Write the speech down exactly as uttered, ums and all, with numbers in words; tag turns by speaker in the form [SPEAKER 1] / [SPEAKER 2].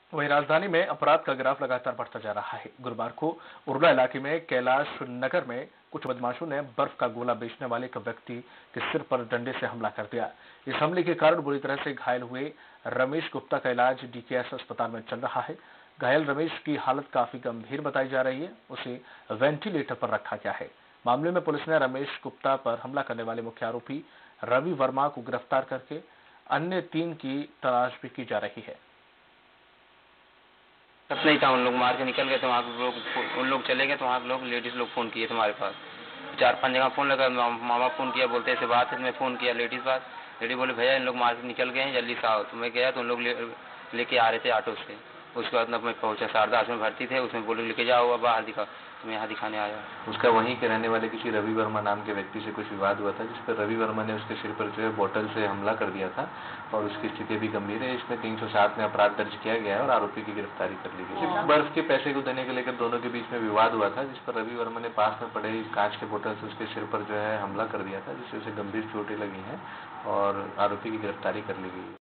[SPEAKER 1] वहीं राजधानी में अपराध का ग्राफ लगातार बढ़ता जा रहा है। गुरुवार को उरला इलाके में कैलाश नगर में कुछ बदमाशों ने बर्फ का गोला बेचने वाले एक व्यक्ति के सिर पर डंडे से हमला कर दिया। इस हमले के कारण बुरी तरह से घायल हुए रमेश गुप्ता का इलाज डीकेएस अस्पताल में चल रहा है। घायल रमेश की हालत काफी गंभीर बताई जा रही है। उसे वेंटिलेटर पर रखा गया है। मामले में पुलिस ने रमेश गुप्ता पर हमला करने वाले मुख्य आरोपी रवि वर्मा को गिरफ्तार करके अन्य तीन की तलाश भी की जा रही है।
[SPEAKER 2] तब नहीं था, उन लोग मार के निकल गए तो वहाँ के लोग उन लोग चले गए तो वहाँ के लोग लेडीज लोग फोन किए तुम्हारे पास चार पांच जगह फोन लगा। मामा फोन किया, बोलते ऐसे बात है। मैं फोन किया लेडीज बात, लेडी बोले भैया इन लोग मार के निकल गए हैं, जल्दी से आओ। तो मैं गया तो उन लोग ले, लेके आ रहे थे ऑटो से। उसके बाद मैं पहुंचा, शारदास में भर्ती थे। उसमें बोले लेके जाओ अब बाहर दिखा, तो मैं यहाँ दिखाने आया।
[SPEAKER 3] उसका वहीं के रहने वाले किसी रवि वर्मा नाम के व्यक्ति से कुछ विवाद हुआ था, जिस पर रवि वर्मा ने उसके सिर पर जो है बोतल से हमला कर दिया था और उसकी स्थिति भी गंभीर है। इसमें तीन सौ सात में अपराध दर्ज किया गया है और आरोपी की गिरफ्तारी कर ली गई। बर्फ के पैसे को देने को लेकर दोनों के बीच में विवाद हुआ था, जिस पर रवि वर्मा ने पास में पड़े कांच के बोतल से उसके सिर पर जो है हमला कर दिया था, जिससे उसे गंभीर चोटें लगी हैं और आरोपी की गिरफ्तारी कर ली गई।